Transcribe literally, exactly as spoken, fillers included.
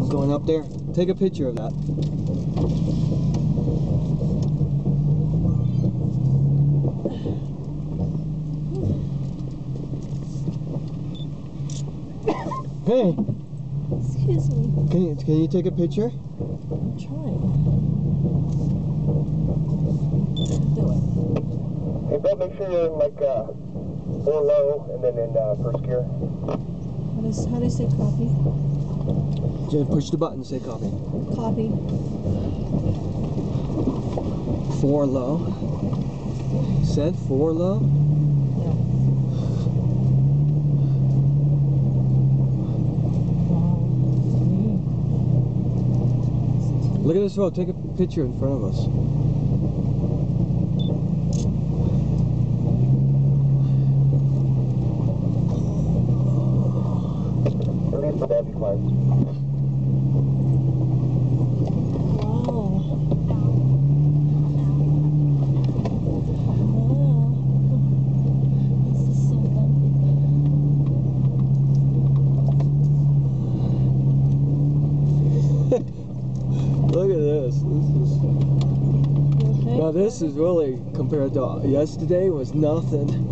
Going up there. Take a picture of that. Hey! Excuse me. Can you, can you take a picture? I'm trying. Do it. Hey, Bill, make sure you're in like uh, four low and then in uh, first gear. How does, how do you say copy? Just push the button, say copy. Copy. Four low. Said four low? Yeah. Look at this road. Take a picture in front of us. Release the Bobby climb. Look at this. This is. Okay? Now this is really, compared to yesterday, was nothing.